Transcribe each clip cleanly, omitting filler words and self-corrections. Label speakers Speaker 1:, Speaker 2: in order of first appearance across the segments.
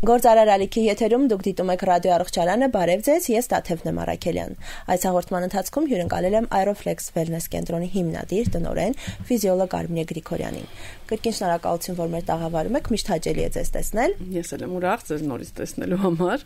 Speaker 1: Գործարար ալիքի եթերում դուք դիտում եք ռադիո առողջարանը, բարև ձեզ, ես Տաթև Նեմարաքելյան։ Այս հաղորդման ընթացքում հյուրընկալել եմ Aeroflex Wellness կենտրոնի հիմնադիր, տնօրեն, ֆիզիոլոգ Արմինե Գրիգորյանին։ Կրկին շնորհակալություն, որ մեր տաղավարում եք, միշտ հաճելի է ձեզ տեսնել։
Speaker 2: Ես էլ եմ ուրախ ձեզ նորից տեսնելու համար։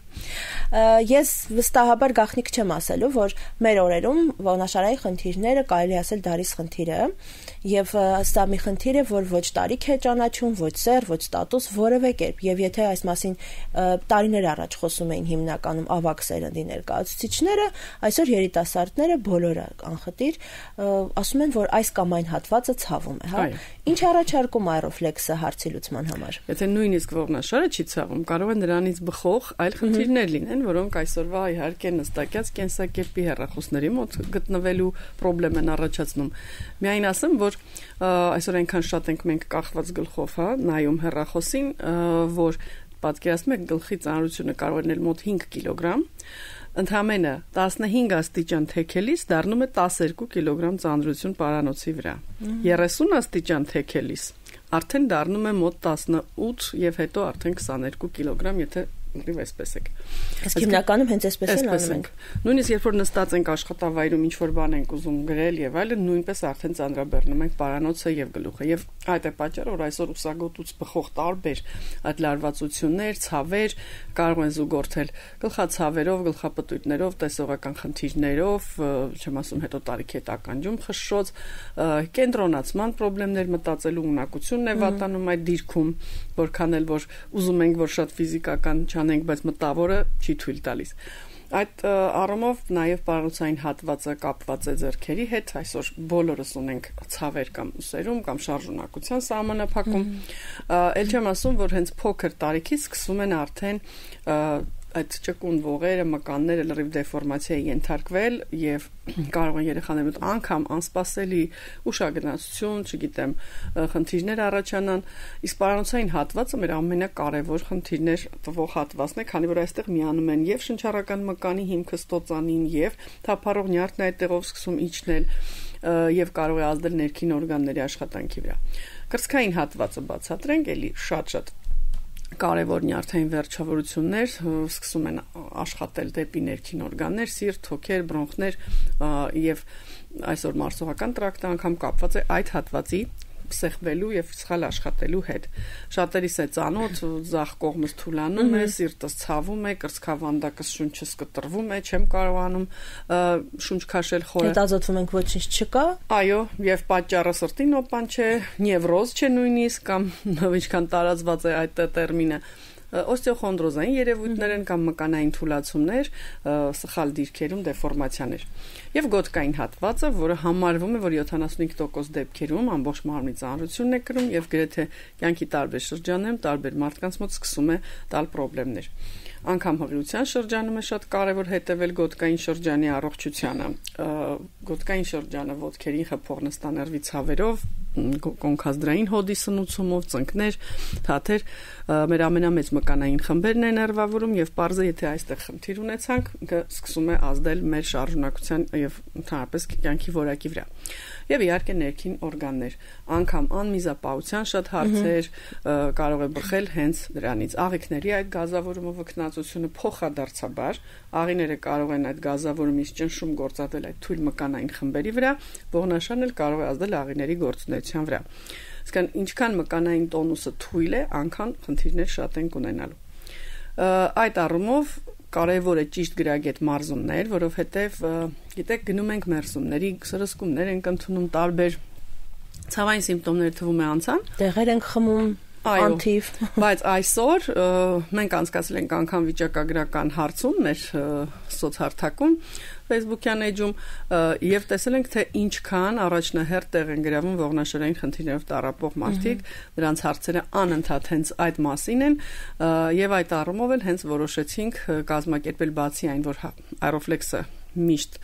Speaker 1: Ես վստահաբար գաղտնիք չեմ ասելու, որ մեր օրերում ողնաշարային խնդիրները կարելի ասել դարիս խնդիր է, եւ սա մի խնդիր է, որ ոչ տարիք է ճանաչում, ոչ սեռ, ոչ ստատուս, որևէ կերպ։ Եվ եթե այս մասին տարիներ առաջ խոսում էին հիմնականում ավագ սերնդի ներկայացուցիչները, այսօր երիտասարդները բոլորը անխտիր ասում են, որ այս կամ այն հատվածը ցավում է, հա։ Ինչ առաջարկում Aeroflex-ը հարցի լուծման համար։
Speaker 2: Եթե նույնիսկ ողնաշարը չի ցավում, կարող է նրանից բխող այլ խնդիրներ լինեն, որոնք այսօրվա իհարկե նստակյաց կենսակերպի հեռախոսների մոտ գտնվելու խնդրեմ են առաջացնում։ Միայն ասեմ, որ այսօր այնքան շատ ենք մենք կախված գլխով, հա, նայում հեռախոսին, որ պատկերացնում եք գլխի ծանրությունը կարող է լինել մոտ 5 կիլոգրամ, ընդամենը 15 աստիճան թեքելիս դառնում է 12 կիլոգրամ ծանրություն պարանոցի վրա։ 30 աստիճան թեքելիս արդեն դառնում է մոտ 18 եւ հետո արդեն 22 կիլոգրամ, եթե ուղիղ այսպես եք։
Speaker 1: Իսկ հիմնականում հենց այսպես են անում ենք։
Speaker 2: Նույնիսկ երբ որ նստած ենք աշխատավայրում ինչ որ բան ենք ուզում գրել եւ այլն, նույնպես արդեն ծանրաբեռնում ենք պարանոցը եւ գլուխը։ Եւ այդ է պատճառը, որ այսօր ուսագոտուց բխող տարբեր այդ լարվածություններ, ցավեր կարող են զուգորդել գլխացավերով, գլխապտույտներով, տեսողական խնդիրներով, չեմ ասում հետո տարիքի հետ ականջում խշշոց, կենտրոնացման խնդիրներ, մտածելու ունակությունն է վատանում այդ դիրքում, որքան էլ որ ուզում ենք, որ շատ ֆիզիկական չանենք, բայց մտավորը չի թույլ տալիս։ Այդ առումով նաև պարանոցային հատվածը կապված է ձեռքերի հետ, այսօր բոլորս ունենք ցավեր կամ ուսերում կամ շարժունակության սահմանափակում, ել չեմ ասում, որ հենց փոքր տարիքից սկսում են արդեն այդ ճկուն ողերը, մկանները լրիվ դեֆորմացիայի ենթարկվել եւ կարող են երեխաների մոտ անգամ անսպասելի ուշագնացություն, չգիտեմ, խնդիրներ առաջանան, իսկ պարանոցային հատվածը մեր ամենակարևոր խնդիրներ տվող հատվածն է, քանի որ այստեղ միանում են եւ շնչառական մկանի հիմքը ստոծանին եւ թափառող նյարդն այդտեղով սկսում իջնել եւ կարող է ազդել ներքին օրգանների աշխատանքի վրա։ Կրծքային հատվածը բացատրենք, էլի շատ կարևոր նյարդային վերջավորություններ սկսում են աշխատել դեպի ներքին օրգաններ, սիրտ, հոգեր, բրոնխներ եւ այսօր մարսողական տրակտը անգամ կապված է այդ հատվածի սեղմելու եւ սխալ աշխատելու հետ։ Շատերիս է ծանոթ, ձախ կողմս թուլանում է, սիրտս ցավում է, կրծքավանդակս շունչս կտրվում է, չեմ կարողանում շունչ քաշել խորը։
Speaker 1: Հետազոտվում ենք ոչինչ չկա։
Speaker 2: Այո, եւ պատճառը սրտի նոպան չէ, նևրոզ չէ նույնիսկ կամ ինչքան տարածված է այդ տերմինը։ Օստեոխոնդրոզային երևույթներ են կամ մկանային թուլացումներ, սխալ դիրքերում դեֆորմացիաներ։ Եվ գոտկային հատվածը, որը համարվում է, որ 75% դեպքերում ամբողջ մարմնի ծանրությունն է կրում եւ գրեթե կյանքի տարբեր շրջաններում տարբեր մարդկանց մոտ սկսում է տալ խնդիրներ։ Անկամ հղիության շրջանում է շատ կարևոր հետևել գոտկային շրջանի առողջությանը։ Գոտկային շրջանը ոտքերին խփող նստաներվի ցավերով, կոնքազդրային հոդի սնուցումով, ծնկներ, թաթեր մեր ամենամեծ մկանային խմբերն են ներվավորում եւ պարզը եթե այստեղ խնդիր ունեցանք, սկսում է ազդել մեր շարժունակության եւ ընդհանրապես կյանքի որակի վրա։ Եվ իհարկե ներքին օրգաններ, անգամ անմիզապահության շատ հարցեր կարող է բխել հենց դրանից։ Աղիքների այդ գազավորումը վկնացությունը փոխադարձաբար, աղիները կարող են այդ գազավորումից ճնշում գործադրել այդ թույլ մկանային խմբերի վրա, ողնաշարն էլ կարող է ազդել աղիների գործունեության վրա։ Իսկ ինչքան մկանային տոնուսը թույլ է, անգամ խնդիրներ շատ են ունենալու։ Այդ առումով կարևոր է ճիշտ գրագետ մարզումներ, որովհետև գիտեք գնում ենք մերսումների, սրսկումներ ենք ընդունում տարբեր ցավային սիմպտոմներ թվում է անցան,
Speaker 1: տեղեր ենք խմում, անթիվ,
Speaker 2: բայց այսօր մենք անցկացրել ենք անգամ վիճակագրական հարցում մեր սոցհարթակում Facebook-յան էջում եւ տեսել ենք թե ինչքան առաջնահերթ տեղ են գրավում ողնաշարային խնդիրներով տառապող մարդիկ, նրանց հարցերը անընդհատ հենց այդ մասին են եւ այդ առումով էլ հենց որոշեցինք կազմակերպել բացի այն, որ Aeroflex-ը միշտ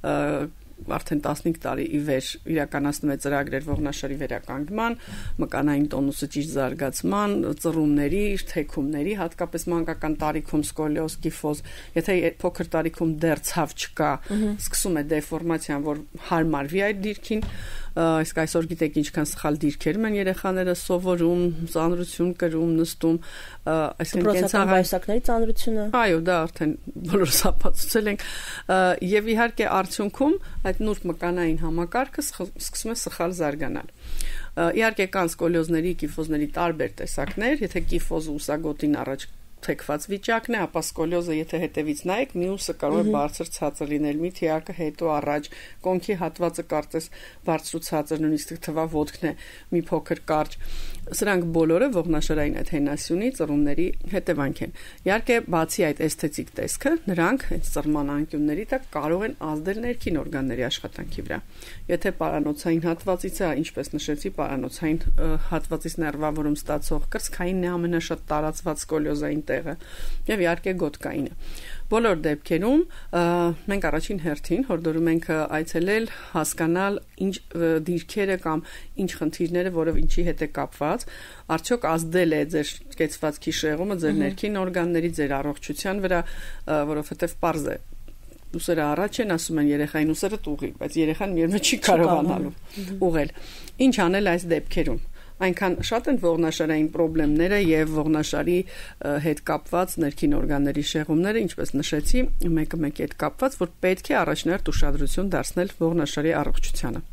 Speaker 2: արդեն 15 տարի ի վեր իրականացնում է ծրագրեր ողնաշարի վերականգնման, մկանային տոնուսը ճիշտ զարգացման, ծռումների, թեքումների, հատկապես մանկական տարիքում սկոլիոզ, կիֆոզ, եթե փոքր տարիքում դեռ ցավ չկա, սկսում է դեֆորմացիան, որ հարմարվի այդ դիրքին, Իսկ այսօր գիտեք ինչքան սխալ դիրքերում են երեխաները սովորում, ծանրություն կրում, նստում, այսինքն
Speaker 1: կենցաղայսակների ծանրությունը։
Speaker 2: Այո, դա արդեն բոլորս ապացուցել ենք, եւ իհարկե արդյունքում այդ նուրբ մկանային համակարգը սկսում է սխալ զարգանալ։ Իհարկե կան սկոլիոզների, կիֆոզների տարբեր տեսակներ, եթե կիֆոզը ուսագոտին առաջ թեքված վիճակն է, ապա սկոլիոզը եթե հետևից նայեք, մյուսը կարող է բարձր ցածր լինել, մի թիակը հետո առաջ, կոնքի հատվածը կարծես բարձր ու ցածր, նույնիսկ թվա ոտքն է մի փոքր կարճ։ Սրանք բոլորը ողնաշարային այդ հենասյունի ծռումների հետևանք են։ Իհարկե, բացի այդ էսթետիկ տեսքը, նրանք այդ ծռման անկյունների տակ կարող են ազդել ներքին օրգանների աշխատանքի վրա։ Եթե պարանոցային հատվածից է, ինչպես նշեցի, պարանոցային հատվածից ներվավորում ստացող կրծքայինն է ամենաշատ տարածված սկոլիոզային տեղը, եւ իհարկե գոտկայինը։ Բոլոր դեպքերում մենք առաջին հերթին հորդորում ենք այցելել, հասկանալ ինչ դիրքերը կամ ինչ խնդիրները, որով ինչի հետ է կապված, արդյոք ազդել է ձեր կեցվածքի շեղումը ձեր ներքին օրգանների, ձեր առողջության վրա, որովհետև պարզ է ուսերը առաջ են, ասում են երեխային ուսերը տուղի, բայց երեխան միևնույն չի կարողանալու ուղղել։ Ինչ անել այս դեպքերում։ Այնքան շատ են ողնաշարային խնդիրները եւ ողնաշարի հետ կապված ներքին օրգանների շեղումները, ինչպես նշեցի, մեկը հետ կապված, որ պետք է առաջնահերթ ուշադրություն դարձնել ողնաշարի առողջությանը։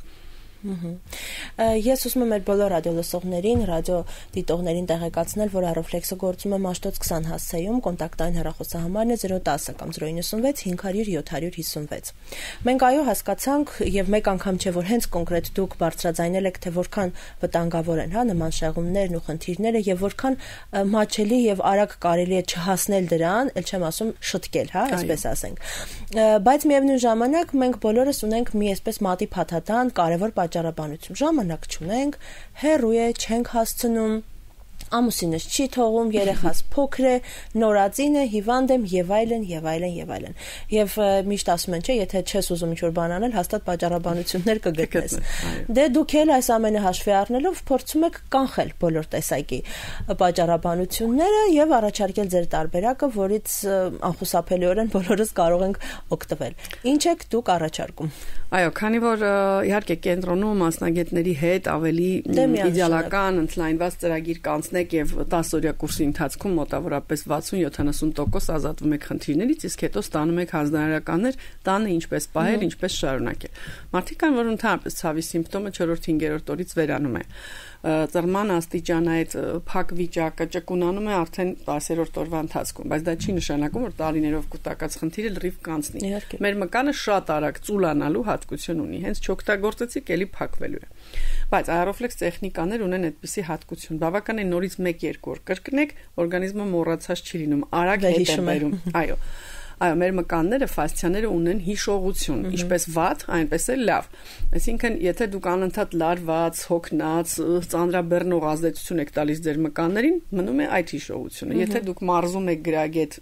Speaker 1: Ես ուզում եմ մեր բոլոր ռադիոլսողներին, ռադիոդիտողներին տեղեկացնել, որ Առոֆլեքսը գործում է Մաշտոց 20 հասցեում, կոնտակտային հեռախոսահամարն է 010 կամ 096 500 756։ Մենք այո հասկացանք եւ մեկ անգամ չէ, որ հենց կոնկրետ դուք բարձրաձայնել եք, թե որքան վտանգավոր են, նման շեղումներն ու խնդիրները եւ որքան մաչելի եւ արագ կարելի է չհասնել դրան, ել չեմ ասում շտկել, այսպես ասենք։ Բայց միևնույն ժամանակ մենք բոլորս ունենք մի այսպես մատի փաթաթան, կարևոր պատճառաբանություն, ժամանակ չունենք, հեռու է, չենք հասցնում, ամուսինս չի թողում, երեխաս փոքր է, նորածին է, հիվանդ եմ եւ այլն եւ այլն եւ այլն։ Եվ միշտ ասում են, չէ, եթե չես ուզում ինչ-որ բան անել, հաստատ պատճառաբանություններ կգտնես։ Դե դուք էլ այս ամենը հաշվի առնելով փորձում եք կանխել բոլոր տեսակի պատճառաբանությունները եւ առաջարկել ձեր տարբերակը, որից անխուսափելիորեն բոլորս կարող ենք օգտվել։ Ինչ եք դուք առաջարկում։
Speaker 2: Այո, քանի որ իհարկե կենտրոնում մասնագետների հետ ավելի իդեալական ընդլայնված ծրագիր կանցնեք եւ 10 օրյա կուրսի ընթացքում մոտավորապես 60-70% ազատվում եք խնդիրներից, իսկ հետո ստանում եք հանձնարարականներ, տանը ինչպես պահել, ինչպես շարունակել։ Մարդիկ կան, որ ընդհանրապես ցավի սիմպտոմը 4-5-րդ օրից վերանում է։ Ծռման աստիճանը այդ փակ վիճակը ճկունանում է արդեն 10-րդ օրվա ընթացքում, բայց դա չի նշանակում, որ տարիներով կուտակած խնդիրը լրիվ կանցնի։ Մեր մկանը շատ արագ ծուլանալու հատկություն ունի, հենց չօգտագործեցիք, էլի փակվելու է։ Բայց Aeroflex տեխնիկաներ ունեն այդպիսի հատկություն։ Բավական է նորից 1-2 օր կրկնեք, օրգանիզմը մոռացած չի լինում, արագ հետ է բերում։ Այո։ Այո, մեր մկանները, ֆասցիաները ունեն հիշողություն, ինչպես վատ, այնպես էլ լավ։ Այսինքն, եթե դուք անընդհատ լարված, հոգնած, ծանրաբեռնող ազդեցություն եք տալիս ձեր մկաններին, մնում է այդ հիշողությունը։ Եթե դուք մարզում եք գրագետ,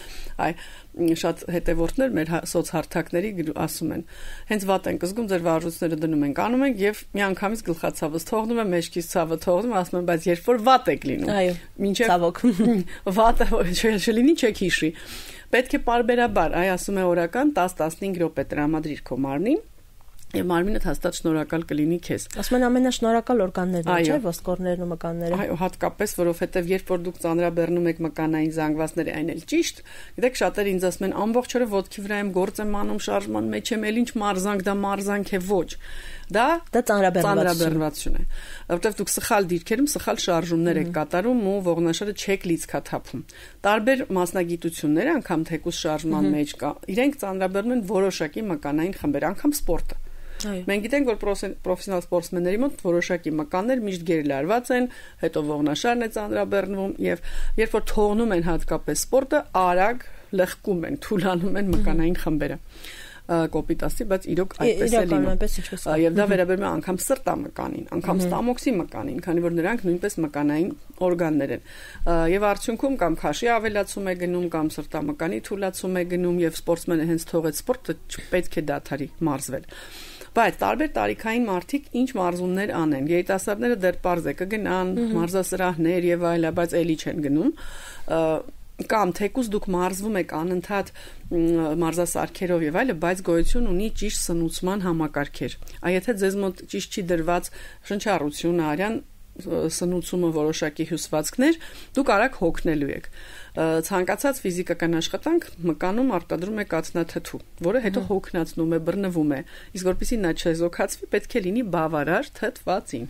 Speaker 2: շատ հետևորդներ մեր սոցհարթակների ասում են, հենց վատ ենք զգում, ձեր վարժությունները դնում ենք, անում ենք եւ միանգամից գլխացավս թողնում է, մեջքից ցավը թողնում, ասում են, բայց երբ որ վատ եք լինում,
Speaker 1: մինչեւ ցավոք
Speaker 2: վատը չլինի, չեք հիշի։ Պետք է պարբերաբար, ասում է օրական 10-15 րոպե տրամադրիր քո մարմնին, եւ մարմինդ հաստատ շնորհակալ կլինի քեզ։
Speaker 1: Ասում են ամենաշնորհակալ օրգաններն են, չէ՞, ոսկորներն ու մկանները։
Speaker 2: Այո, հատկապես, որովհետեւ երբ որ դուք ծանրաբեռնում եք մկանային զանգվածները, այն էլ ճիշտ, գիտեք, շատերը ինձ ասում են, ամբողջ օրը ոտքի վրա եմ գործ եմ անում, շարժման մեջ եմ, էլ ինչ մարզանք, դա մարզանք է, ոչ։ Դա ծանրաբեռնվածություն է, որովհետև դուք սխալ դիրքերում սխալ շարժումներ եք կատարում ու ողնաշարը չեք լիցքաթափում։ Տարբեր մասնագիտություններ, անգամ թեկուզ շարժման մեջ կա, իրենք ծանրաբեռնում են որոշակի մկանային խմբեր, անգամ սպորտը։ Մենք գիտենք, որ պրոֆեսիոնալ սպորտսմենների մոտ որոշակի մկաններ միշտ գերլարված են, հետո ողնաշարն է ծանրաբեռնվում եւ երբ որ թողնում են հատկապես սպորտը, արագ լղկում են, թուլանում են մկանային խմբերը։ Կոպիտ ասի, բայց իրոք այդպես է լինում։ Եվ դա վերաբերում է անգամ սրտամկանին, անգամ ստամոքսի մկանին, քանի որ նրանք նույնպես մկանային օրգաններ են։ Եվ արդյունքում կամ քաշի ավելացում է գնում, կամ սրտամկանի թուլացում է գնում, եւ սպորտսմենը հենց թողեց սպորտը, չպետք է դադարի մարզվել։ Բայց տարբեր տարիքային մարդիկ ինչ մարզումներ անեն։ Երիտասարդները դեռ պարզ է կգնան մարզասրահներ եւ այլն, բայց էլի չեն գնում։ կամ թեկուզ դուք մարզվում եք անընդհատ մարզասարքերով եւ այլը, բայց գոյություն ունի ճիշտ սնուցման համակարգեր։ Եթե ձեզ մոտ ճիշտ չի դրված շնչառությունը, արյան սնուցումը որոշակի հյուսվածքներ, դուք արագ հոգնելու եք։ Ցանկացած ֆիզիկական աշխատանք մկանում արտադրում է կաթնաթթու, որը հետո հոգնածնում է, բռնվում է։ Իսկ որպեսզի նա չեզոքացվի, պետք է լինի բավարար թթվածին։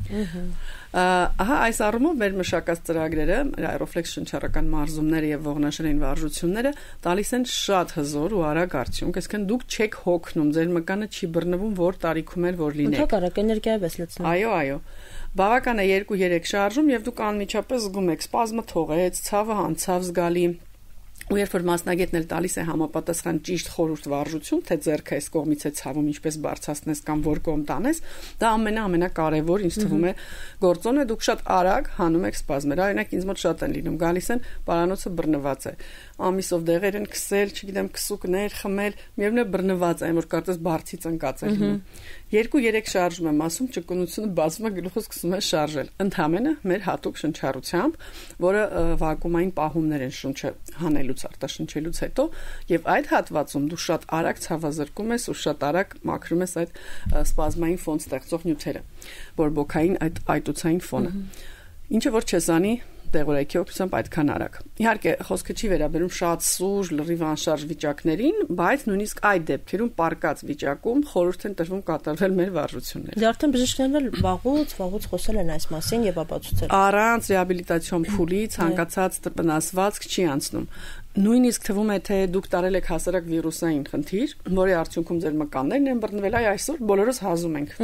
Speaker 2: Ահա այս առումով մեր մշակած ծրագրերը, Aeroflex շնչառական մարզումները եւ ողնաշարային վարժությունները տալիս են շատ հզոր ու արագ արդյունք, այսինքն դուք չեք հոգնում, ձեր մկանը չի բռնվում, որ տարիքում էլ որ լինեք։
Speaker 1: Ընդհանրապես էներգիա է լցնում։
Speaker 2: Այո։ Բավական է 2-3 շարժում եւ դուք անմիջապես զգում եք սպազմը թողեց, ցավը անցավ զգալի։ Ու երբ որ մասնագետն էլ տալիս է համապատասխան ճիշտ խորհուրդ վարժություն, թե ձեռքը այս կողմից է ցավում, ինչպես բարձրացնես կամ որ կողմ տանես, դա ամենակարևոր ինձ թվում է գործոնը, դուք շատ արագ հանում եք սպազմերը։ Օրինակ ինձ մոտ շատ են լինում, գալիս են, պարանոցը բռնված է, ամիսով դեղեր են քսել, չգիտեմ, քսուկներ խմել, միևնույն է բռնված է, որ կարծես բարձից ընկած է լինում։ 2-3 շարժում եմ ասում, ճկունությունը բացվում է, գլուխը սկսում է շարժել։ Ընդհանրապես մեր հատուկ շնչառությամբ, որը վակուումային պահումներ են շունչը հանելուց արտաշնչելուց հետո, եւ այդ հատվածում դու շատ արագ ցավազրկում ես ու շատ արագ մաքրում ես այդ սպազմային ֆոն ստեղծող նյութերը, բորբոքային այդ այտուցային ֆոնը։ Ինչը որ չես անի տեղորայքի օգնությամբ այդքան արագ։ Իհարկե, խոսքը չի վերաբերում շատ սուր, լրիվ անշարժ վիճակներին, բայց նույնիսկ այդ դեպքերում պարկած վիճակում խորհուրդ են տրվում կատարվել մեր վարժությունները։
Speaker 1: Դե արդեն բժիշկներն էլ վաղուց խոսել են այս մասին եւ ապացուցել։
Speaker 2: Առանց ռեաբիլիտացիոն փուլի ցանկացած վնասվածք չի անցնում։ Նույնիսկ թվում է, թե դուք տարել եք հասարակ վիրուսային խնդիր, որի արդյունքում ձեր մկաններն են բռնվել, այսօր բոլորս հազում ենք։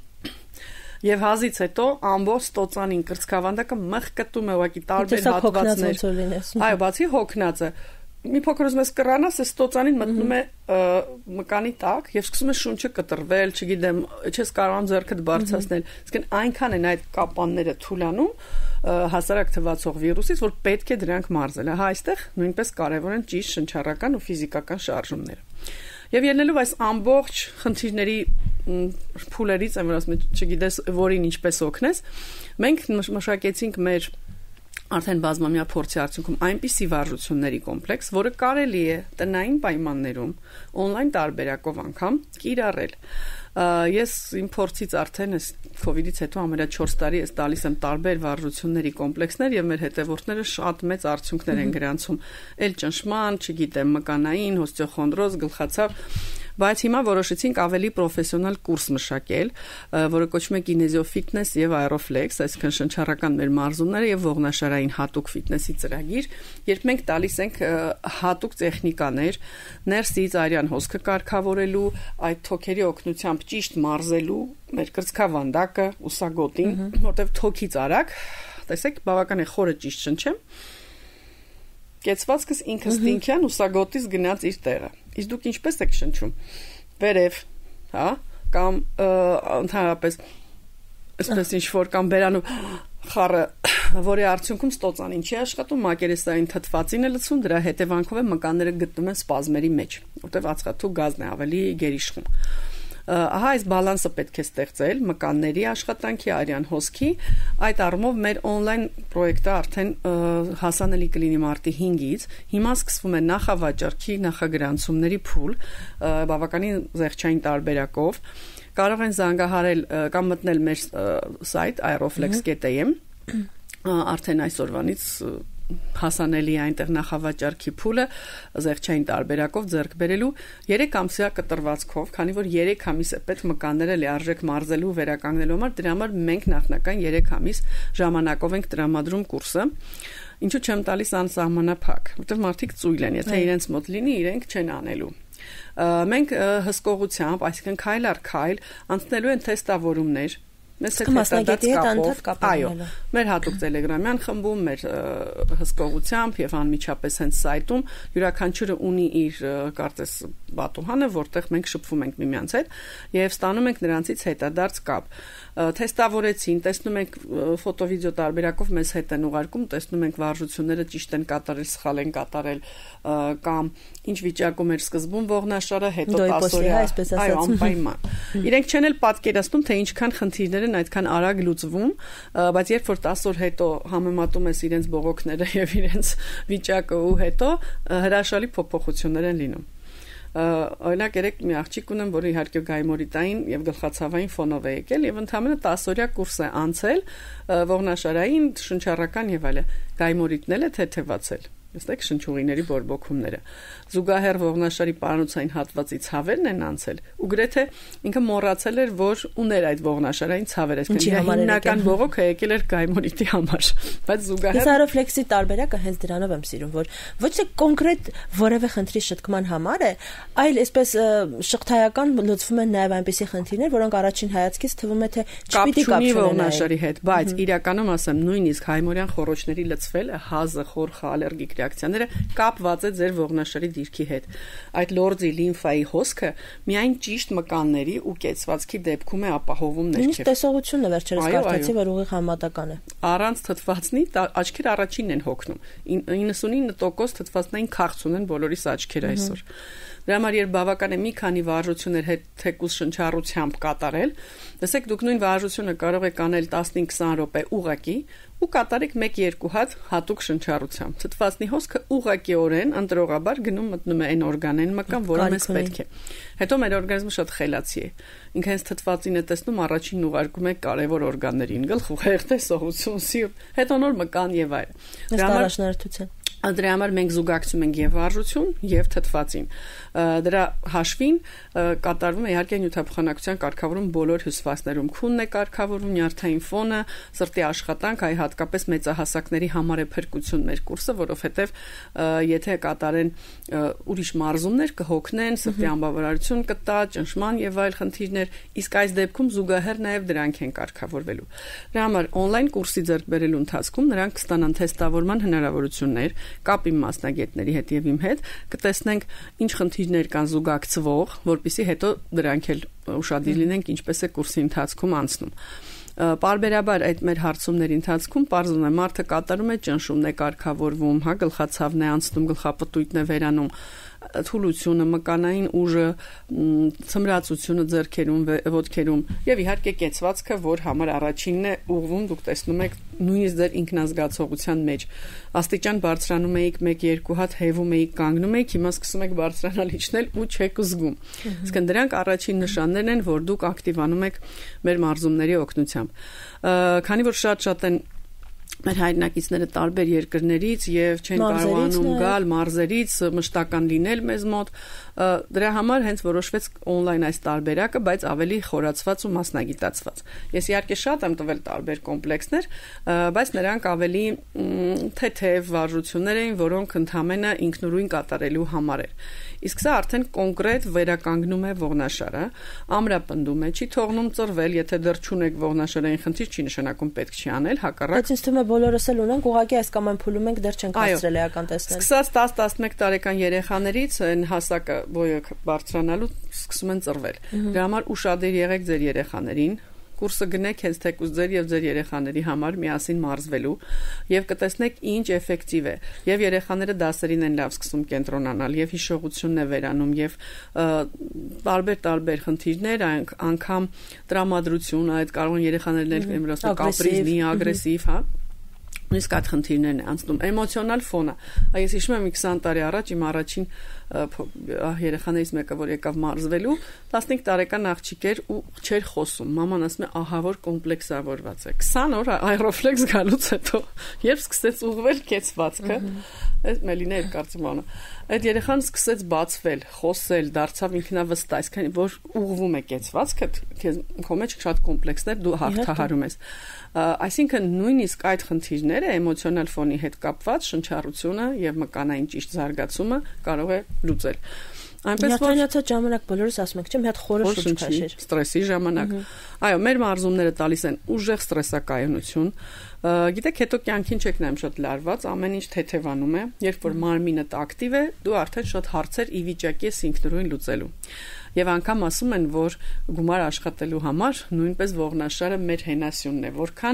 Speaker 2: Եվ հազից հետո ամբողջ ստոծանին կրծքավանդակը մխկտում է ուղղակի տարբեր հատվածներ։ Այո, բացի հոգնածը։ Մի փոքր ուզում ես կռանաս, այս ստոծանին մտնում է մկանի տակ եւ սկսում է շունչը կտրվել, չգիտեմ, չես կարողանում ձեռքդ բարձրացնել։ Իսկն այնքան են այդ կապանները թուլանում հասարակ թվացող վիրուսից, որ պետք է դրանք մարզել։ Հա, այստեղ նույնպես կարևոր են ճիշտ շնչառական ու ֆիզիկական շարժումները։ Եվ ելնելով այս ամբողջ խնդիրների փուլերից, որ ասում եմ, չգիտես որին ինչպես օգնես, մենք մշակեցինք մեր արդեն բազմամյա փորձի արդյունքում այնպիսի վարժությունների կոմպլեքս, որը կարելի է տնային պայմաններում on-line տարբերակով անգամ կիրառել։ Ես իմ փորձից արդեն այս COVID-ից հետո ամենա 4 տարի ես տալիս եմ տարբեր վարժությունների կոմպլեքսներ եւ մեր հետևորդները շատ մեծ արդյունքներ են գրանցում։ Էլ ճնշման, չգիտեմ, մկանային, օստեոխոնդրոզ, գլխացավ, բայց հիմա որոշեցինք ավելի պրոֆեսիոնալ կուրս մշակել, որը կոչվում է Kinesiofitness եւ Aeroflex, այսինքն շնչառական մեր մարզումները եւ ողնաշարային հատուկ ֆիթնեսի ծրագիր, երբ մենք տալիս ենք հատուկ տեխնիկաներ ներսից արյան հոսքը կարգավորելու, այդ թոքերի օգնությամբ ճիշտ մարզելու մեր կրծքավանդակը, ուսագոտին, որտեղ թոքից արագ, տեսեք, բավական է խորը ճիշտ շնչեմ, կեցվածքս ինքս տինքյան ուսագոտից գնաց իր տեղը։ Իսկ դուք ինչպես եք շնչում։ Վերև, հա, կամ ընդհանրապես այսպես ինչ որ կամ բերանու խառը, որի արդյունքում ստոծանին չի աշխատում, մակերեսային թթվածին է լցում, դրա հետևանքով է մկանները գտնում են սպազմերի մեջ, որտեղ ածխաթու գազն է ավելի գերիշխում։ Ահա այս բալանսը պետք է ստեղծել մկանների աշխատանքի, արյան հոսքի, այդ առումով մեր on-line պրոյեկտը արդեն հասանելի կլինի մարտի 5-ից, հիմա սկսվում է նախավաճառքի, նախագրանցումների փուլ, բավականին զեղչային տարբերակով, կարող են զանգահարել կամ մտնել մեր սայթ aeroflex.am, արդեն այսօրվանից հասանելի է այնտեղ նախավաճառքի փուլը զեղչային տարբերակով ձեռք բերելու 3 ամսյա կտրվածքով, քանի որ 3 ամիս է պետք մկանները լիարժեք մարզելու վերականգնելու համար, դրա համար մենք նախնական 3 ամիս ժամանակով ենք տրամադրում կուրսը։ Ինչու չեմ տալիս անսահմանափակ, որտեղ մարդիկ ծույլ են, եթե իրենց մոտ լինի, իրենք չեն անելու։ Մենք հսկողությամբ, այսինքն քայլ առ քայլ անցնելու են թեստավորումներ Մեզ
Speaker 1: մասնագետի հետ անդադ կապանելու։
Speaker 2: Մեր հատուկ տելեգրամյան խմբում, մեր հսկողությամբ եւ անմիջապես հենց սայթում յուրաքանչյուրը ունի իր կարծես բատուհանը, որտեղ մենք շփվում ենք միմյանց հետ եւ ստանում ենք նրանցից հետադարձ կապ։ Թեստավորեցին, տեսնում ենք ֆոտո-վիդեո տարբերակով մեզ հետ են ուղարկում, տեսնում ենք վարժությունները ճիշտ են կատարել, սխալ են կատարել կամ ինչ վիճակում էր սկզբում ողնաշարը, հետո 10 օրյա, այո, անպայման։ Իրենք չեն էլ պատկերացնում, թե ինչքան խնդիրներ են այդքան արագ լուծվում, բայց երբ որ 10 օր հետո համեմատում ես իրենց բողոքները եւ իրենց վիճակը ու հետո հրաշալի փոփոխություններ են լինում։ Օրինակ երեք մի աղջիկ ունեմ, որը իհարկե գայմորիտային եւ գլխացավային ֆոնով է եկել եւ ընդամենը 10-օրյա կուրս է անցել ողնաշարային, շնչառական եւ այլն։ Գայմորիտն էլ է թեթևացել։ Տեսեք շնչուղիների բորբոքումները։ Զուգահեռ ողնաշարի պարանոցային հատվածի ցավերն են անցել ու գրեթե ինքը մոռացել էր, որ ուներ այդ ողնաշարային ցավերը, այսինքն հիմնական բողոքը եկել էր գայմորիտի համար, բայց զուգահեռ
Speaker 1: Ես ռեֆլեքսի տարբերակը հենց դրանով եմ սիրում, որ ոչ թե կոնկրետ որևէ խնդրի շտկման համար է, այլ այսպես շղթայական լուծվում են նաև այնպիսի խնդիրներ, որոնք առաջին հայացքից թվում է թե չպիտի կապ չունենան
Speaker 2: ողնաշարի հետ, բայց իրականում ասեմ նույնիսկ հայմորյան խոռոչների լցվելը, հազը, խորխը, ալերգիկ ռեակցիաները կապված է ձեր ողնաշարի դիրքի հետ։ Այդ լորձի լիմֆայի հոսքը միայն ճիշտ մկանների ու կեցվածքի դեպքում է ապահովում ներքև։
Speaker 1: Ինչ տեսողությունն է վերջերս կարծեցի, որ ուղիղ համատական է։
Speaker 2: Առանց թթվածնի աչքերը առաջինն են հոգնում։ 99% թթվածնային քաղց ունեն բոլորիս աչքերը այսօր։ Դրա համար երբ բավական է մի քանի վարժություններ հետ թեկուզ շնչառությամբ կատարել, տեսեք դուք նույն վարժությունը կարող եք անել 15-20 րոպե ուղղակի ու կատարեք 1-2 հատ հատուկ շնչառությամբ։ Թթվածնի հոսքը ուղղակիորեն ընտրողաբար գնում մտնում է այն օրգանային մկան, որը մեզ պետք է։ Հետո մեր օրգանիզմը շատ խելացի է։ Ինքը հենց թթվածին է տեսնում, առաջին ուղարկում է կարևոր օրգաններին՝ գլխուղեղ, տեսողություն, սիրտ, հետո նոր մկան եւ այլն։ Դրա համար մենք զուգակցում ենք եւ վարժություն եւ թթվածին։ Դրա հաշվին կատարվում է իհարկե նյութափոխանակության կարգավորում բոլոր հյուսվածքներում։ Քունն է կարգավորվում, նյարդային ֆոնը, սրտի աշխատանք, այ հատկապես մեծահասակների համար է փրկություն մեր կուրսը, որովհետեւ եթե կատարեն ուրիշ մարզումներ կհոգնեն, սրտի անբավարարություն կտա, ճնշման եւ այլ խնդիրներ, իսկ այս դեպքում զուգահեռ նաեւ դրանք են կարգավորվելու։ Դրա համար on-line կուրսի ձեռք բերելու ընթացքում նրանք կստանան թեստավորման հնարավորություններ կապ իմ մասնագետների հետ եւ իմ հետ կտեսնենք ինչ խնդիրներ կան զուգակցվող, որpիսի հետո դրանք էլ ուշադիր լինենք ինչպես է կուրսի ընթացքում անցնում։ Պարբերաբար այդ մեր հարցումների ընթացքում պարզվում է մարդը կատարում է ճնշումն է կարգավորվում, հա գլխացավն է անցնում, գլխապտույտն է վերանում, թուլությունը, մկանային ուժը, ցմրացությունը ձեռքերում, ոտքերում եւ իհարկե կեցվածքը, որ համար առաջինն է ուղղվում, դուք տեսնում եք նույնիսկ ձեր ինքնազգացողության մեջ աստիճան բարձրանում եք 1-2 հատ հեվում եք կանգնում եք, հիմա սկսում եք բարձրանալ իջնել ու չեք զգում։ Իսկ դրանք առաջին նշաններն են, որ դուք ակտիվանում եք մեր մարզումների օգնությամբ։ Քանի որ շատ են մեր հայրենակիցները տարբեր երկրներից եւ չեն կարողանում գալ մարզերից մշտական լինել մեզ մոտ դրա համար հենց որոշվեց on-line այս տարբերակը, բայց ավելի խորացված ու մասնագիտացված։ Ես իհարկե շատ եմ տվել տարբեր կոմպլեքսներ, բայց նրանք ավելի թեթև վարժություններ էին, որոնք ընդհանրապես ինքնուրույն կատարելու համար էր։ Իսկ սա արդեն կոնկրետ վերականգնում է ողնաշարը, ամրապնդում է, չի թողնում ծռվել, եթե դեռ չունեք ողնաշարային խնդիր, չի նշանակում պետք չի անել, հակառակ։
Speaker 1: Բայց ինձ թվում է բոլորս էլ ունենք, ուղղակի այս կամ այն փուլում ենք, դեռ չենք հասցրել էական տեսնել։
Speaker 2: Սկսած 10-11 տարեկան երեխաներից այն հասակը բոյը բարձրանալու սկսում են ծռվել։ Դրա համար ուշադիր եղեք ձեր երեխաներին։ Կուրսը գնեք հենց թեկուզ ձեր եւ ձեր երեխաների համար միասին մարզվելու եւ կտեսնեք ինչ էֆեկտիվ է եւ երեխաները դասերին են լավ սկսում կենտրոնանալ եւ հիշողությունն է վերանում եւ տարբեր խնդիրներ անգամ տրամադրություն այդ կարող են երեխաներն էլ կապրիզնի ագրեսիվ հա նույնիսկ այդ խնդիրներն է անցնում էմոցիոնալ ֆոնը այս հիշում եմ 20 տարի առաջ իմ առաջին երեխաներից մեկը որ եկավ մարզվելու 15 տարեկան աղջիկ էր ու չէր խոսում մաման ասում է ահա որ կոմպլեքսավորված է 20 օր այրոֆլեքս գալուց հետո երբ սկսեց ուղղվել կեցվածքը այդ մելինը էր կարծում անը այդ երեխան սկսեց բացվել խոսել դարձավ ինքնավստահ այսքան որ ուղղվում է կեցվածքը քո մեջ շատ կոմպլեքսներ դու հաղթահարում ես այսինքն նույնիսկ այդ խնդիրները էմոցիոնալ ֆոնի հետ կապված շնչառությունը եւ մկանային ճիշտ զարգացումը կարող է լուծել այնպես որ
Speaker 1: նյարդայնացած ժամանակ բոլորս ասում ենք, չէ՞, մի հատ խորը շուտ քաշեր։
Speaker 2: Ստրեսի ժամանակ։ Այո, մեր մարզումները տալիս են ուժեղ ստրեսակայունություն։ Գիտեք, հետո կյանքին չեք նայում շատ լարված, ամեն ինչ թեթևանում է, երբ որ մարմինդ ակտիվ է, դու արդեն շատ հարցեր ի վիճակի ես ինքնուրույն լուծելու։ Եվ անգամ ասում են, որ գումար աշխատելու համար նույնպես ողնաշարը մեր հենասյունն է, որքան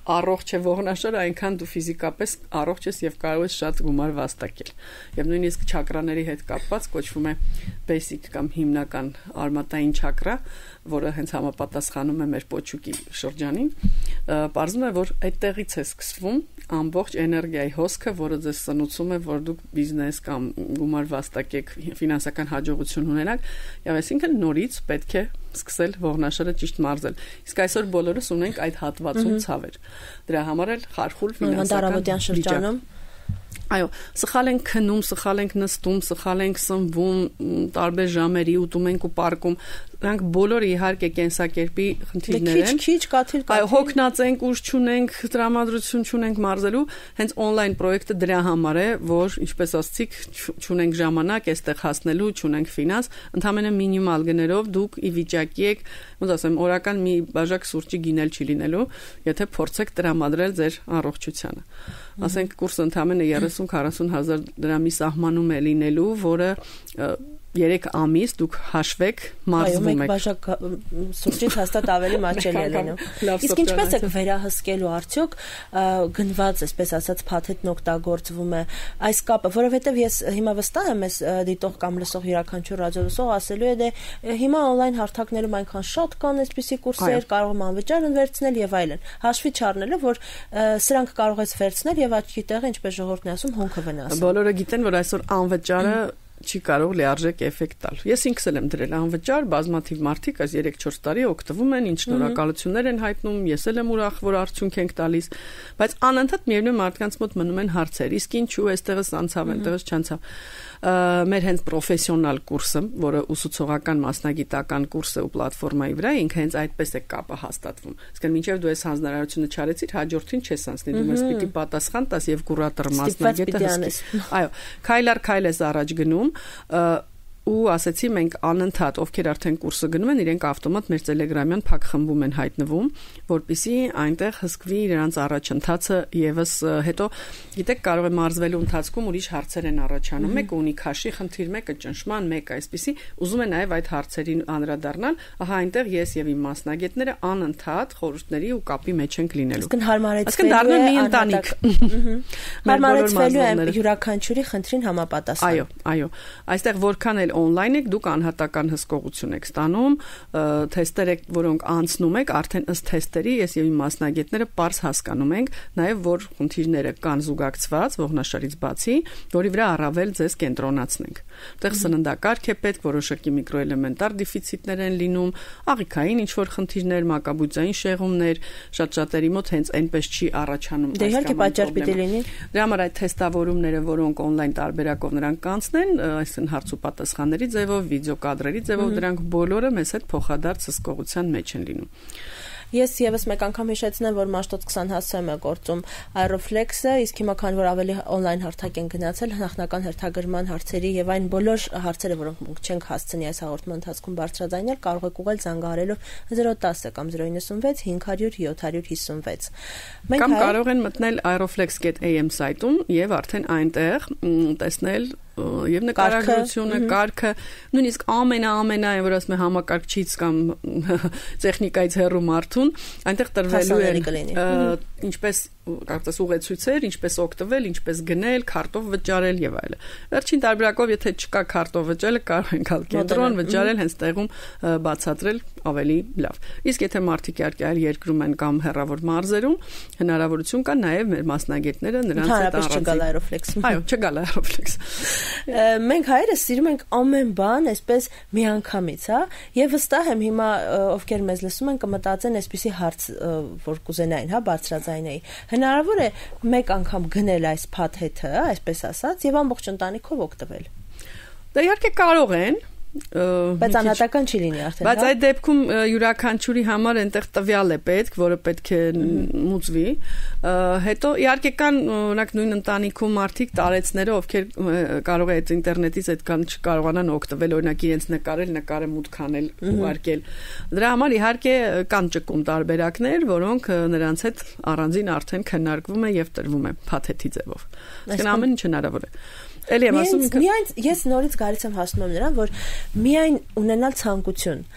Speaker 2: առողջ է ողնաշարը, այնքան դու ֆիզիկապես առողջ ես եւ կարող ես շատ գումար վաստակել։ Եվ նույնիսկ չակրաների հետ կապված կոչվում է basic կամ հիմնական արմատային չակրա, որը հենց համապատասխանում է մեր պոչուկի շրջանին, պարզվում է, որ այդտեղից է սկսվում ամբողջ էներգիայի հոսքը, որը ձեզ սնուցում է, որ դուք բիզնես կամ գումար վաստակեք, ֆինանսական հաջողություն ունենաք, եւ այսինքն նորից պետք է սկսել ողնաշարը ճիշտ մարզել։ Իսկ այսօր բոլորս ունենք այդ հատվածում ցավեր։ Դրա համար էլ խարխուլ ֆինանսական
Speaker 1: շրջանում
Speaker 2: Այո, սխալ ենք քնում, սխալ ենք նստում, սխալ ենք սնվում, տարբեր ժամերի ուտում ենք ու պարկում։ Դրանք բոլորը իհարկե կենսակերպի խնդիրներ են։
Speaker 1: Քիչ կաթիլ։
Speaker 2: Այո, հոգնած ենք, ուժ չունենք, տրամադրություն չունենք մարզելու, հենց on-line պրոյեկտը դրա համար է, որ ինչպես ասացիք, չունենք ժամանակ այստեղ հասնելու, չունենք ֆինանս, ընդհանրապես մինիմալ գներով դուք ի վիճակի եք, ոնց ասեմ, օրական մի բաժակ սուրճի գինել չի լինելու, եթե փորձեք տրամադրել ձեր առողջությանը։ Ասենք կուրսը ընդհանրապես 30-40 հազար դրամի սահմանում է լինելու, որը 3 ամիս դուք հաշվեք մարզվում եք։
Speaker 1: Այո, մեկ բաժակ սուրճից հաստատ ավելի մաչելի է լինում։ Իսկ ինչպես է վերահսկելու արդյոք գնված, այսպես ասած, փաթեթն օգտագործվում է այս կապը, որովհետև ես հիմա վստահ եմ, ես դիտող կամ լսող յուրաքանչյուր ռադիոլսող ասելու է դե հիմա on-line հարթակներում այնքան շատ կան այսպիսի կուրսեր, կարող եմ անվճար վերցնել եւ այլն։ Հաշվի չառնելը, որ սրանք կարող ես վերցնել եւ աչքի տեղը, ինչպես ժողովուրդն է ասում, հոնքը վնասում։
Speaker 2: Բոլորը գիտեն, որ այսօր անվճարը չի կարող լիարժեք էֆեկտ տալ։ Ես ինքս եմ դրել անվճար, բազմաթիվ մարդիկ այս 3-4 տարի օգտվում են, ինչ շնորհակալություններ են հայտնում, ես էլ եմ ուրախ, որ արդյունք ենք տալիս, բայց անընդհատ միևնույն մարդկանց մոտ մնում են հարցեր, իսկ ինչու էստեղս անցավ, այնտեղս չանցավ։ Մեր հենց պրոֆեսիոնալ կուրսը, որը ուսուցողական մասնագիտական կուրս է ու պլատֆորմայի վրա, ինքը հենց այդպես է կապը հաստատվում։ Իսկ մինչև դու այս հանձնարարությունը չարեցիր, հաջորդին չես անցնի, դու մեզ պիտի պատասխան տաս եւ կուրատոր մասնագետը հսկի։ Այո, քայլ առ քայլ ես առաջ գնում, ու ասեցի մենք անընդհատ ովքեր արդեն կուրսը գնում են, իրենք ավտոմատ մեր Telegram-յան փակ խմբում են հայտնվում, որպեսզի այնտեղ հսկվի իրենց առաջընթացը եւս հետո գիտեք կարող է մարզվելու ընթացքում ուրիշ հարցեր են առաջանում, մեկը ունի քաշի խնդիր, մեկը ճնշման, մեկը այսպեսի, ուզում է նաեւ այդ հարցերին անդրադառնալ, ահա այնտեղ ես եւ իմ մասնագետները անընդհատ խորհուրդների ու կապի մեջ ենք լինելու։
Speaker 1: Այսինքն հարմարեցվելու
Speaker 2: դառնում է մի ընտանիք։
Speaker 1: Հարմարեցվելու է յուրաքանչյուրի խնդրին համապատասխան։
Speaker 2: Այո, այո։ Այստեղ որքան էլ on-line եք, դուք անհատական հսկողություն եք ստանում, թեստեր եք, որոնք անցնում եք, արդեն ըստ թեստերի ես եւ իմ մասնագետները པարզ հասկանում ենք, նաեւ որ խնդիրները կան զուգակցված ողնաշարից բացի, որի վրա առավել ձեզ կենտրոնացնենք։ Այդտեղ սննդակարգ է պետք, որոշակի միկրոէլեմենտար դեֆիցիտներ են լինում, աղիքային ինչ որ խնդիրներ, մակաբույծային շեղումներ, շատ-շատերի մոտ հենց այնպես չի առաջանում
Speaker 1: այս կամ այլ պատճառ պիտի լինի։
Speaker 2: Դրա համար այդ թեստավորումները, որոնք on-line տարբերակով նրանք կանցնեն, այսինքն հարց ու պատասխանների ձևով, վիդեոկադրերի ձևով, դրանք բոլորը մեզ հետ փոխադարձ հսկողության մեջ են լինում։
Speaker 1: Ես եւս մեկ անգամ հիշեցնեմ, որ Մաշտոց 20 հասցեում է գործում Aeroflex-ը, իսկ հիմա քան որ ավելի on-line հարթակ են գնացել, նախնական հերթագրման հարցերի եւ այն բոլոր հարցերը, որոնք մենք չենք հասցնի այս հաղորդման ընթացքում բարձրաձայնել, կարող եք ուղղել զանգահարելով 010 կամ 096 500 756։
Speaker 2: Կամ կարող են մտնել aeroflex.am սայթում եւ արդեն այնտեղ տեսնել եւ նկարագրությունը, կարգը, նույնիսկ ամենա, որ ասում է համակարգչից կամ տեխնիկայից հեռու մարդուն, այնտեղ տրվելու են ինչպես կարծես ուղեցույցեր, ինչպես օգտվել, ինչպես գնել, քարտով վճարել եւ այլն։ Վերջին տարբերակով, եթե չկա քարտով վճարել, կարող են գալ կենտրոն վճարել, հենց տեղում բացատրել ավելի լավ։ Իսկ եթե մարդիկ իհարկե այլ երկրում են կամ հեռավոր մարզերում, հնարավորություն կա նաեւ մեր մասնագետները նրանց հետ
Speaker 1: առանձին Aeroflex-ում։
Speaker 2: Այո, չգալ Aeroflex։
Speaker 1: Մենք հայերս սիրում ենք ամեն բան այսպես միանգամից, հա, եւ վստահ եմ հիմա ովքեր մեզ լսում են կմտածեն այսպիսի հարց, որ կուզենային, հա, բարձրաձայնեի։ Հնարավոր է մեկ անգամ գնել այս փաթեթը, այսպես ասած, եւ ամբողջ ընտանիքով օգտվել։
Speaker 2: Դա իհարկե կարող են,
Speaker 1: բայց անհատական չի լինի արդեն։
Speaker 2: Բայց այդ դեպքում յուրաքանչյուրի համար այնտեղ տվյալ է պետք, որը պետք է մուծվի։ Հետո իհարկե կան օրինակ նույն ընտանիքում մարդիկ տարեցները, ովքեր կարող է այդ ինտերնետից այդքան չկարողանան օգտվել, օրինակ իրենց նկարել, նկարը մուտք անել, ուղարկել։ Դրա համար իհարկե կան ճկուն տարբերակներ, որոնք նրանց հետ առանձին արդեն քննարկվում է եւ տրվում է փաթեթի ձևով։ Այսինքն ամեն ինչ հնարավոր է։ Էլի եմ ասում,
Speaker 1: միայն ես նորից գալիս եմ հասնում եմ նրան, որ միայն ունենալ ցանկություն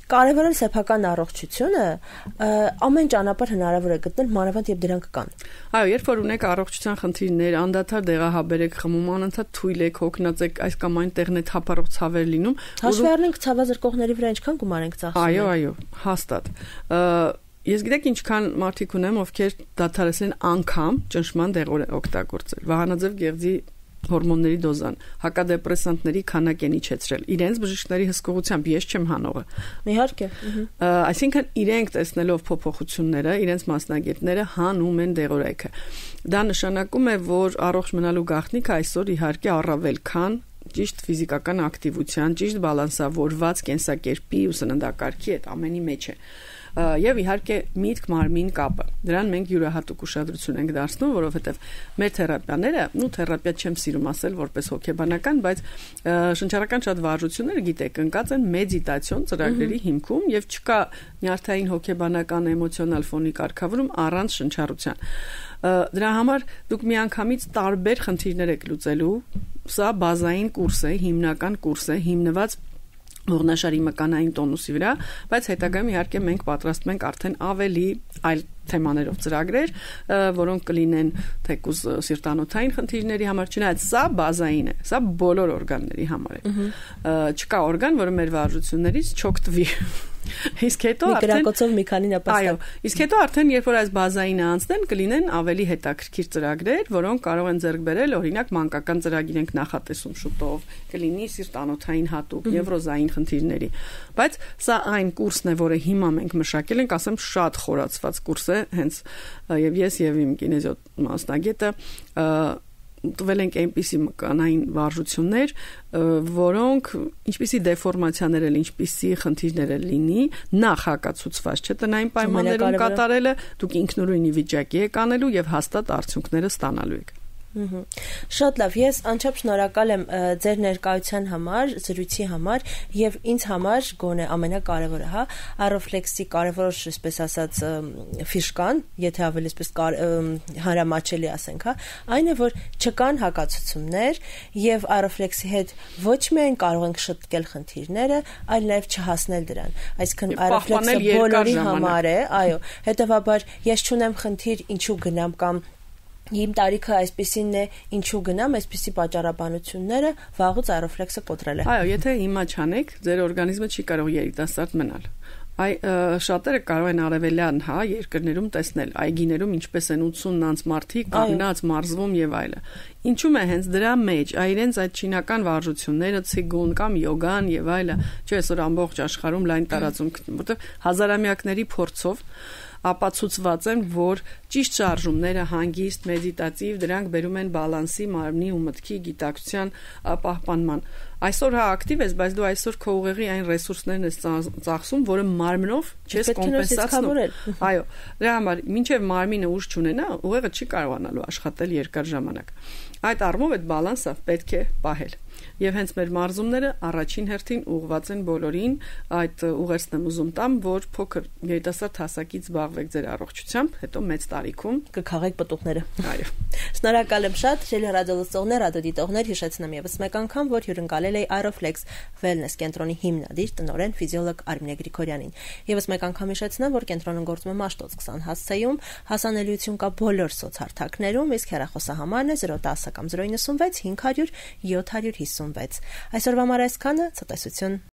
Speaker 1: Կարևորել սեփական առողջությունը ամեն ճանապարհ հնարավոր է գտնել, մանավանդ երբ դրանք կան։
Speaker 2: Այո, երբ որ ունեք առողջության խնդիրներ, անդադար դեղահաբեր եք խմում, անընդհատ թույլ եք, հոգնած եք, այս կամ այն տեղն է թափառող ցավեր լինում։
Speaker 1: Հաշվի առնենք ցավազրկողների վրա ինչքան գումար ենք ծախսում։
Speaker 2: Այո, հաստատ։ Ես գիտեք ինչքան մարդիկ ունեմ, ովքեր դադարեցին անգամ ճնշման դեղոր օգտագործել։ Վահանաձև գեղձի հորմոնների դոզան, հակադեպրեսանտների քանակ են իջեցրել։ Իրենց բժիշկների հսկողությամբ ես չեմ հանողը։
Speaker 1: Իհարկե։
Speaker 2: Այսինքն իրենք տեսնելով փոփոխությունները, իրենց մասնագետները հանում են դեղորայքը։ Դա նշանակում է, որ առողջ մնալու գաղտնիքը այսօր իհարկե առավել քան ճիշտ ֆիզիկական ակտիվության, ճիշտ բալանսավորված կենսակերպի ու սննդակարգի այդ ամենի մեջ է։ Եվ իհարկե միտք մարմին կապը։ Դրան մենք յուրահատուկ ուշադրություն ենք դարձնում, որովհետև մեր թերապիաները, թերապիա չեմ սիրում ասել որպես հոգեբանական, բայց շնչառական շատ վարժությունները, գիտեք, ընկած են մեդիտացիոն ծրագրերի հիմքում եւ չկա նյարդային հոգեբանական էմոցիոնալ ֆոնի կարգավորում առանց շնչառության։ Դրա համար դուք միանգամից տարբեր խնդիրներ եք լուծելու։ Սա բազային կուրս է, հիմնական կուրս է, հիմնված ողնաշարի մկանային տոնուսի վրա, բայց հետագայում իհարկե մենք պատրաստում ենք արդեն ավելի այլ թեմաներով ծրագրեր, որոնք կլինեն թեկուզ սիրտանոթային խնդիրների համար, չնայած սա բազային է, սա բոլոր օրգանների համար է։ Չկա օրգան, որը մեր վարժություններից չօգտվի։ Իսկ հետո
Speaker 1: գրակոցով մի քանի նպաստակ։
Speaker 2: Այո, իսկ հետո արդեն երբ որ այս բազայինը անցնեն, կլինեն ավելի հետաքրքիր ծրագրեր, որոնք կարող են ձեռք բերել, օրինակ մանկական ծրագիր ենք նախատեսում շուտով, կլինի սիրտանոթային հատուկ, նևրոզային խնդիրների։ Բայց սա այն կուրսն է, որը հիմա մենք մշակել ենք, ասեմ, շատ խորացված կուրս է, հենց եւ ես եւ իմ կինեզիո մասնագետը տվել ենք այնպիսի մկանային վարժություններ, որոնք ինչպիսի դեֆորմացիաներ էլ, ինչպիսի խնդիրներ էլ լինի, նախ հակացուցված չէ տնային պայմաններում կատարելը, դուք ինքնուրույն վիճակի եք անելու եւ հաստատ արդյունքները ստանալու եք։
Speaker 1: Շատ լավ, ես անչափ շնորհակալ եմ ձեր ներկայության համար, զրույցի համար եւ ինձ համար գոնե ամենակարևորը, հա, Aroflex-ի կարևոր, այսպես ասած, ֆիշկան, եթե ավելի այսպես հանրամատչելի ասենք, հա, այն է, որ չկան հակացություններ եւ Aroflex-ի հետ ոչ միայն կարող ենք շտկել խնդիրները, այլ նաեւ չհասնել դրան։ Այսինքն Aroflex-ը բոլորի համար է, այո, հետեւաբար ես չունեմ խնդիր, ինչու գնամ կամ իմ տարիքը այսպեսին է, ինչու գնամ, այսպիսի պատճառաբանությունները վաղուց Aroflex-ը կոտրել է։
Speaker 2: Այո, եթե հիմա չանեք, ձեր օրգանիզմը չի կարող երիտասարդ մնալ։ Շատերը կարող են արևելյան, հա, երկրներում տեսնել, այգիներում ինչպես են 80-ից մարդիկ կանգնած, մարզվում եւ այլը։ Ինչու՞մ է հենց դրա մեջ, իրենց այդ չինական վարժությունները, ցիգուն կամ յոգան եւ այլը, չէ, այսօր ամբողջ աշխարհում լայն տարածում, որտեղ հազարամյակների փորձով ապացուցված են, որ ճիշտ շարժումները հանգիստ, մեդիտատիվ, դրանք բերում են բալանսի, մարմնի ու մտքի գիտակցության պահպանման։ Այսօր հա ակտիվ ես, բայց դու այսօր քո ուղեղի այն ռեսուրսներն ես ծախսում, որը մարմնով չես կոմպենսացնում։ Այո, դրա համար մինչև մարմինը ուժ չունենա, ուղեղը չի կարողանալու աշխատել երկար ժամանակ։ Այդ առումով այդ բալանսը պետք է պահել։ Եվ հենց մեր մարզումները առաջին հերթին ուղղված են բոլորին, այդ ուղերձն եմ ուզում տամ, որ փոքր երիտասարդ հասակից զբաղվեք ձեր առողջությամբ, հետո մեծ տարիքում
Speaker 1: կքաղեք պտուղները։
Speaker 2: Այո։
Speaker 1: Շնորհակալ եմ շատ, ռադիոլսողներ, ռադիոդիտողներ, հիշեցնեմ եւս մեկ անգամ, որ հյուրընկալել է Aroflex Wellness կենտրոնի հիմնադիր տնօրեն ֆիզիոլոգ Արմինե Գրիգորյանին։ Եվս մեկ անգամ հիշեցնեմ, որ կենտրոնը գործում է Մաշտոց 20 հասցեում, հասանելիություն կա բոլոր սոցհարթակներում, իսկ հեռախոսահամարն է 010 կամ 096 500 756։ Այսօրվա համար այսքանը, ցտեսություն։